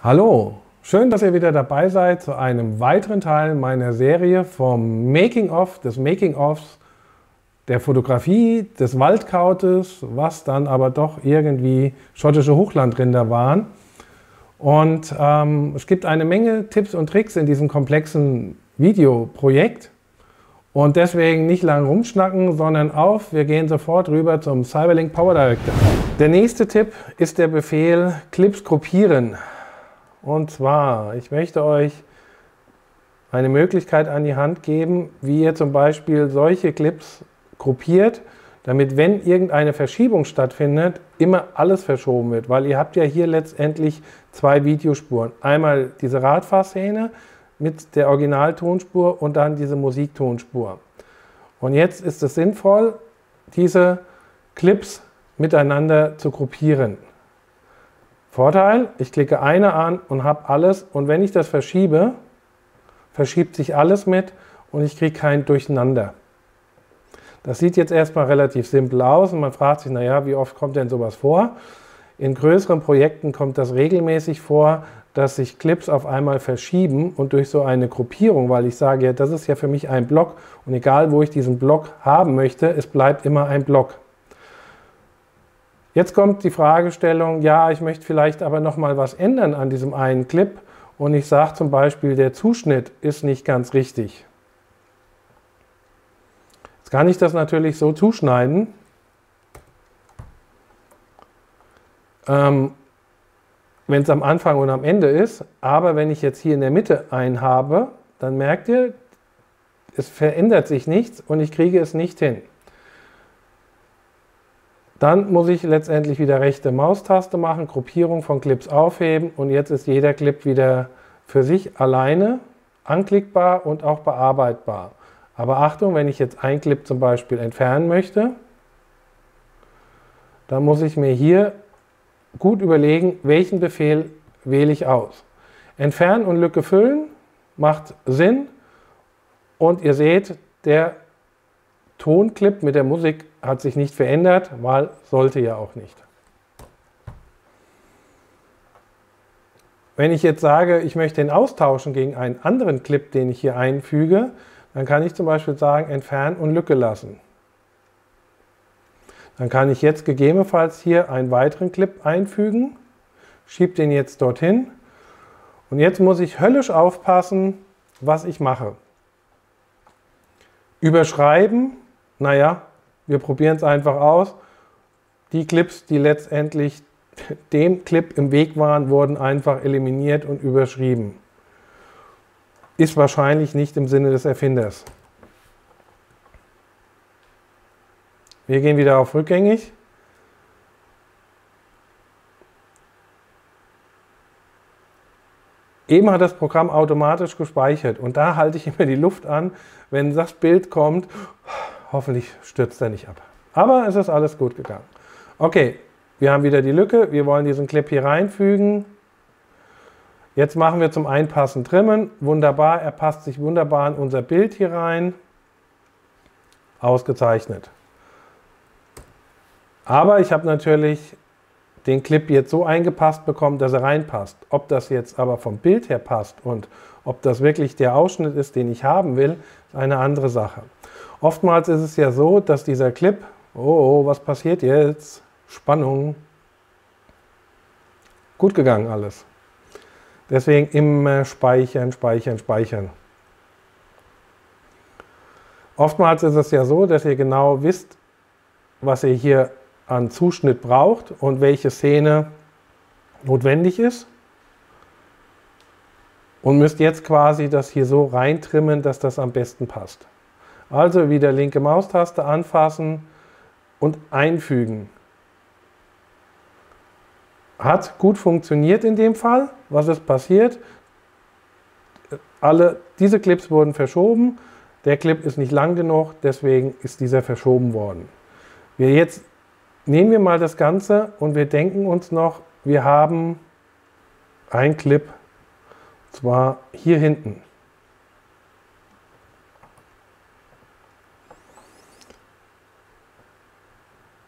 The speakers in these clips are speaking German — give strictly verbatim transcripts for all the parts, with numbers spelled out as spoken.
Hallo, schön, dass ihr wieder dabei seid zu einem weiteren Teil meiner Serie vom Making-of, des Making-ofs der Fotografie, des Waldkautes, was dann aber doch irgendwie schottische Hochlandrinder waren. Und ähm, es gibt eine Menge Tipps und Tricks in diesem komplexen Videoprojekt. Und deswegen nicht lange rumschnacken, sondern auf, wir gehen sofort rüber zum Cyberlink Power Director. Der nächste Tipp ist der Befehl Clips gruppieren. Und zwar, ich möchte euch eine Möglichkeit an die Hand geben, wie ihr zum Beispiel solche Clips gruppiert, damit, wenn irgendeine Verschiebung stattfindet, immer alles verschoben wird. Weil ihr habt ja hier letztendlich zwei Videospuren. Einmal diese Radfahrszene mit der Originaltonspur und dann diese Musiktonspur. Und jetzt ist es sinnvoll, diese Clips miteinander zu gruppieren. Vorteil, ich klicke eine an und habe alles, und wenn ich das verschiebe, verschiebt sich alles mit und ich kriege kein Durcheinander. Das sieht jetzt erstmal relativ simpel aus und man fragt sich, naja, wie oft kommt denn sowas vor? In größeren Projekten kommt das regelmäßig vor, dass sich Clips auf einmal verschieben und durch so eine Gruppierung, weil ich sage, ja, das ist ja für mich ein Block und egal, wo ich diesen Block haben möchte, es bleibt immer ein Block. Jetzt kommt die Fragestellung, ja, ich möchte vielleicht aber noch mal was ändern an diesem einen Clip und ich sage zum Beispiel, der Zuschnitt ist nicht ganz richtig. Jetzt kann ich das natürlich so zuschneiden, ähm, wenn es am Anfang und am Ende ist, aber wenn ich jetzt hier in der Mitte einen habe, dann merkt ihr, es verändert sich nichts und ich kriege es nicht hin. Dann muss ich letztendlich wieder rechte Maustaste machen, Gruppierung von Clips aufheben und jetzt ist jeder Clip wieder für sich alleine anklickbar und auch bearbeitbar. Aber Achtung, wenn ich jetzt einen Clip zum Beispiel entfernen möchte, dann muss ich mir hier gut überlegen, welchen Befehl wähle ich aus. Entfernen und Lücke füllen macht Sinn und ihr seht, der Tonclip mit der Musik hat sich nicht verändert, weil sollte ja auch nicht. Wenn ich jetzt sage, ich möchte ihn austauschen gegen einen anderen Clip, den ich hier einfüge, dann kann ich zum Beispiel sagen, entfernen und Lücke lassen. Dann kann ich jetzt gegebenenfalls hier einen weiteren Clip einfügen, schiebe den jetzt dorthin und jetzt muss ich höllisch aufpassen, was ich mache. Überschreiben, naja, wir probieren es einfach aus. Die Clips, die letztendlich dem Clip im Weg waren, wurden einfach eliminiert und überschrieben. Ist wahrscheinlich nicht im Sinne des Erfinders. Wir gehen wieder auf rückgängig. Eben hat das Programm automatisch gespeichert und da halte ich immer die Luft an, wenn das Bild kommt. Hoffentlich stürzt er nicht ab. Aber es ist alles gut gegangen. Okay, wir haben wieder die Lücke. Wir wollen diesen Clip hier reinfügen. Jetzt machen wir zum Einpassen Trimmen. Wunderbar, er passt sich wunderbar in unser Bild hier rein. Ausgezeichnet. Aber ich habe natürlich den Clip jetzt so eingepasst bekommen, dass er reinpasst. Ob das jetzt aber vom Bild her passt und ob das wirklich der Ausschnitt ist, den ich haben will, ist eine andere Sache. Oftmals ist es ja so, dass dieser Clip, oh, oh, was passiert jetzt? Spannung. Gut gegangen alles. Deswegen immer speichern, speichern, speichern. Oftmals ist es ja so, dass ihr genau wisst, was ihr hier an Zuschnitt braucht und welche Szene notwendig ist. Und müsst jetzt quasi das hier so reintrimmen, dass das am besten passt. Also wieder linke Maustaste anfassen und einfügen. Hat gut funktioniert in dem Fall. Was ist passiert? Alle diese Clips wurden verschoben. Der Clip ist nicht lang genug, deswegen ist dieser verschoben worden. Wir jetzt nehmen wir mal das Ganze und wir denken uns noch, wir haben einen Clip, und zwar hier hinten.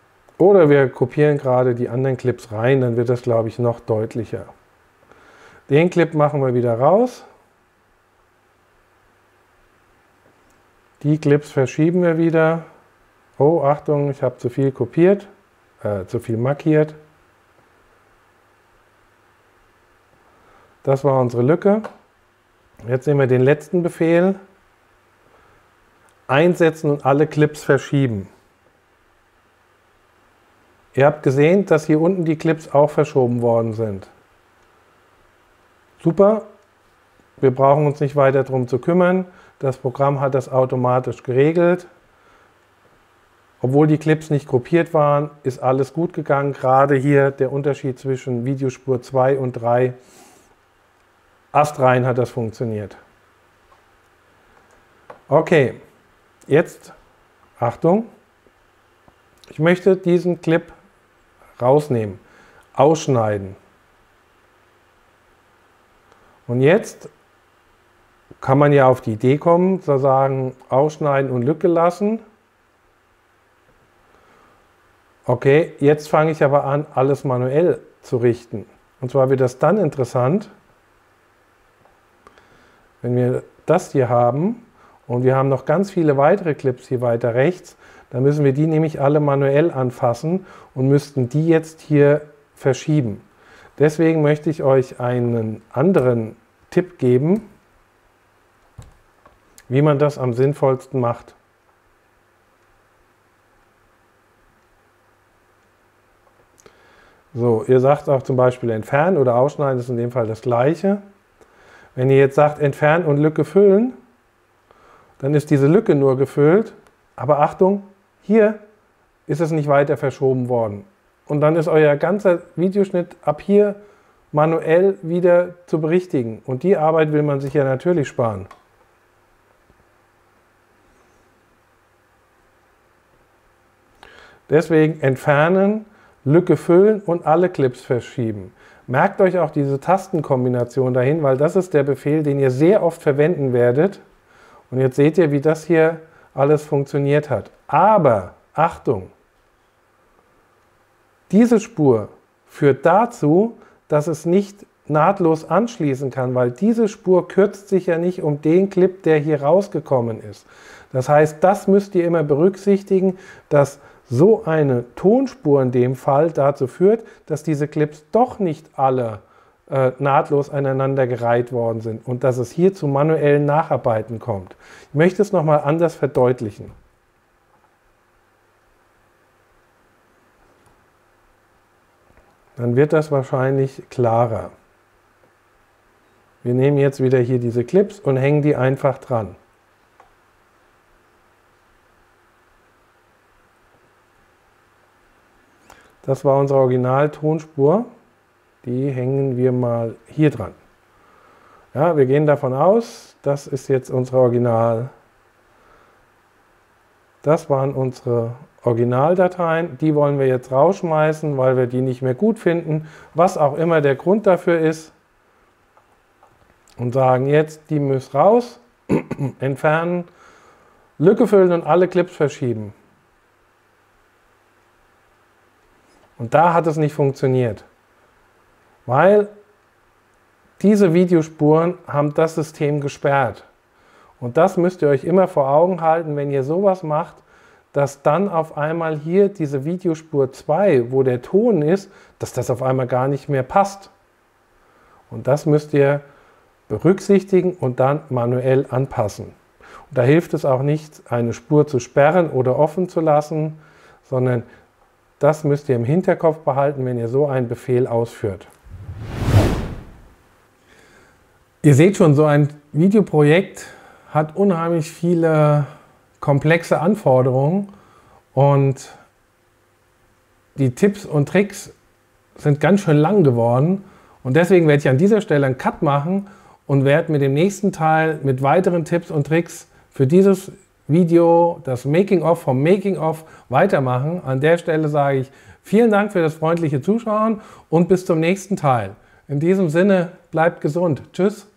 Oder wir kopieren gerade die anderen Clips rein, dann wird das, glaube ich, noch deutlicher. Den Clip machen wir wieder raus. Die Clips verschieben wir wieder. Oh, Achtung, ich habe zu viel kopiert, äh, zu viel markiert. Das war unsere Lücke. Jetzt nehmen wir den letzten Befehl. Einsetzen und alle Clips verschieben. Ihr habt gesehen, dass hier unten die Clips auch verschoben worden sind. Super, wir brauchen uns nicht weiter darum zu kümmern. Das Programm hat das automatisch geregelt. Obwohl die Clips nicht gruppiert waren, ist alles gut gegangen. Gerade hier der Unterschied zwischen Videospur zwei und drei. Astrein hat das funktioniert. Okay, jetzt, Achtung, ich möchte diesen Clip rausnehmen, ausschneiden. Und jetzt kann man ja auf die Idee kommen, zu sagen, ausschneiden und Lücke lassen. Okay, jetzt fange ich aber an, alles manuell zu richten. Und zwar wird das dann interessant, wenn wir das hier haben und wir haben noch ganz viele weitere Clips hier weiter rechts, dann müssen wir die nämlich alle manuell anfassen und müssten die jetzt hier verschieben. Deswegen möchte ich euch einen anderen Tipp geben, wie man das am sinnvollsten macht. So, ihr sagt auch zum Beispiel entfernen oder ausschneiden, das ist in dem Fall das gleiche. Wenn ihr jetzt sagt entfernen und Lücke füllen, dann ist diese Lücke nur gefüllt, aber Achtung, hier ist es nicht weiter verschoben worden. Und dann ist euer ganzer Videoschnitt ab hier manuell wieder zu berichtigen. Und die Arbeit will man sich ja natürlich sparen. Deswegen entfernen, Lücke füllen und alle Clips verschieben. Merkt euch auch diese Tastenkombination dahin, weil das ist der Befehl, den ihr sehr oft verwenden werdet. Und jetzt seht ihr, wie das hier alles funktioniert hat. Aber, Achtung, diese Spur führt dazu, dass es nicht nahtlos anschließen kann, weil diese Spur kürzt sich ja nicht um den Clip, der hier rausgekommen ist. Das heißt, das müsst ihr immer berücksichtigen, dass so eine Tonspur in dem Fall dazu führt, dass diese Clips doch nicht alle äh, nahtlos aneinander gereiht worden sind und dass es hier zu manuellen Nacharbeiten kommt. Ich möchte es nochmal anders verdeutlichen. Dann wird das wahrscheinlich klarer. Wir nehmen jetzt wieder hier diese Clips und hängen die einfach dran. Das war unsere Original-Tonspur. Die hängen wir mal hier dran. Ja, wir gehen davon aus, das ist jetzt unsere Original. Das waren unsere Originaldateien. Die wollen wir jetzt rausschmeißen, weil wir die nicht mehr gut finden. Was auch immer der Grund dafür ist. Und sagen jetzt, die müssen raus, entfernen, Lücke füllen und alle Clips verschieben. Und da hat es nicht funktioniert, weil diese Videospuren haben das System gesperrt. Und das müsst ihr euch immer vor Augen halten, wenn ihr sowas macht, dass dann auf einmal hier diese Videospur zwei, wo der Ton ist, dass das auf einmal gar nicht mehr passt. Und das müsst ihr berücksichtigen und dann manuell anpassen. Und da hilft es auch nicht, eine Spur zu sperren oder offen zu lassen, sondern das müsst ihr im Hinterkopf behalten, wenn ihr so einen Befehl ausführt. Ihr seht schon, so ein Videoprojekt hat unheimlich viele komplexe Anforderungen und die Tipps und Tricks sind ganz schön lang geworden und deswegen werde ich an dieser Stelle einen Cut machen und werde mit dem nächsten Teil mit weiteren Tipps und Tricks für dieses Video, das Making-of vom Making-of, weitermachen. An der Stelle sage ich vielen Dank für das freundliche Zuschauen und bis zum nächsten Teil. In diesem Sinne, bleibt gesund. Tschüss.